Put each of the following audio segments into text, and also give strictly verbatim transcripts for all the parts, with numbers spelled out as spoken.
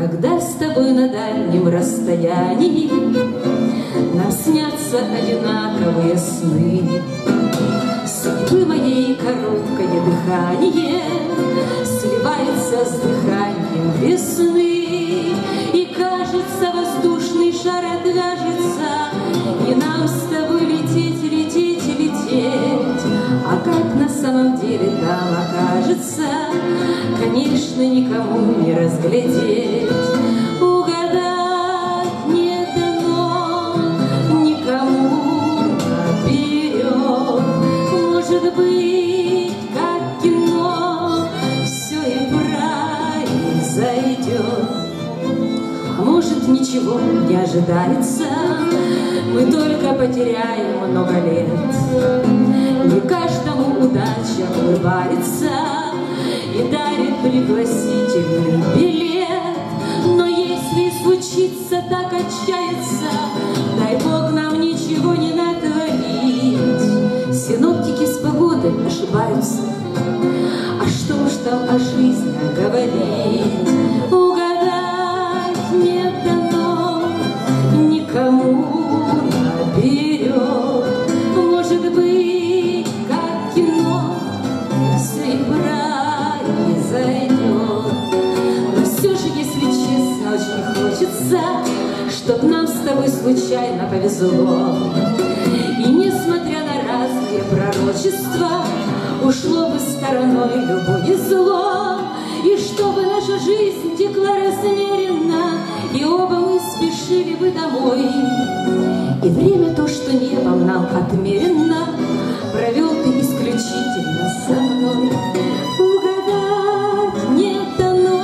Когда с тобой на дальнем расстоянии нам снятся одинаковые сны, судьбы моей короткое дыхание сливается с дыханием весны, и кажется, воздушный шар отвяжется, и нам с тобой лететь, лететь, лететь. А как на самом деле там окажется, конечно, никому не разглядеть. Угадать не дано никому наперед. Может быть, как кино, все и произойдет. А может, ничего не ожидается, мы только потеряем много лет. Не каждому удача улыбается и дарит пригласительный билет. Но если случится так отчаяться, дай Бог нам ничего не натворить. Синоптики с погодой ошибаются, а что уж там о жизни говорить. Угадать не дано никому наперед. Может быть, как кино, все и произойдет. Но все же, если честно, очень хочется, чтоб нам с тобой случайно повезло. И несмотря на разные пророчества, ушло бы стороной любое зло. И чтобы наша жизнь текла размеренно, и оба мы спешили бы домой. И время то, что небом нам отмерено, провел ты исключительно со мной. Угадать не дано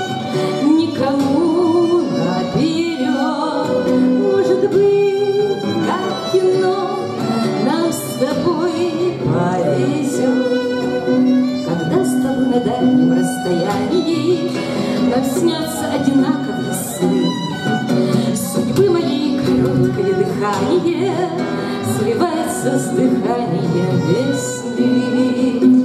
никому наперед. Может быть, как кино, нам с тобой повезет. Когда с тобой на дальнем расстоянии нам снятся одинаковые сны, судьбы моей короткое дыхание сливается с дыханием весны.